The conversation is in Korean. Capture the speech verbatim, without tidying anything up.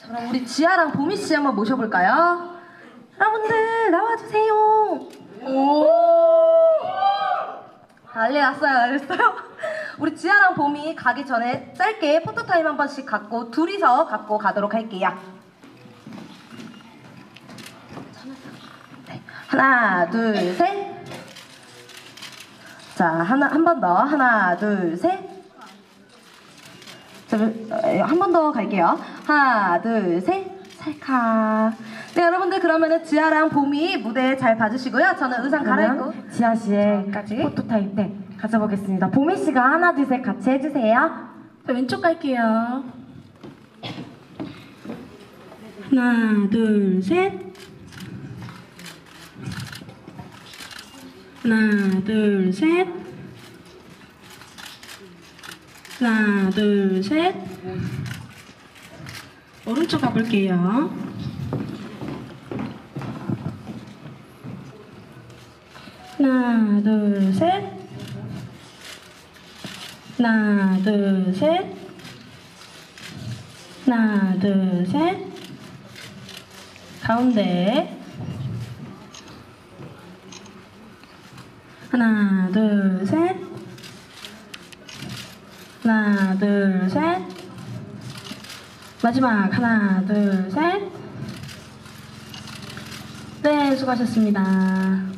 자, 그럼 우리 지아랑 보미 씨 한번 모셔볼까요? 여러분들 나와주세요. 오. 난리 났어요, 난리 났어요. 우리 지아랑 보미 가기 전에 짧게 포토타임 한 번씩 갖고 둘이서 갖고 가도록 할게요. 네. 하나, 둘, 셋. 자, 하나, 한 번 더. 하나, 둘, 셋. 자, 한 번 더 갈게요. 하나, 둘, 셋. 찰칵. 네, 여러분들 그러면은 지아랑 봄이 무대 잘 봐주시고요. 저는 의상 갈아입고 지아 씨의 까지 포토타임 때 가져보겠습니다. 보미 씨가 하나, 둘, 셋 같이 해주세요. 자, 왼쪽 갈게요. 하나, 둘, 셋. 하나, 둘, 셋. 하나, 둘, 셋. 오른쪽 가볼게요. 하나, 둘, 셋. 하나, 둘, 셋. 하나, 둘, 셋. 가운데. 하나, 둘, 셋. 하나, 둘, 셋. 마지막 하나, 둘, 셋. 네, 수고하셨습니다.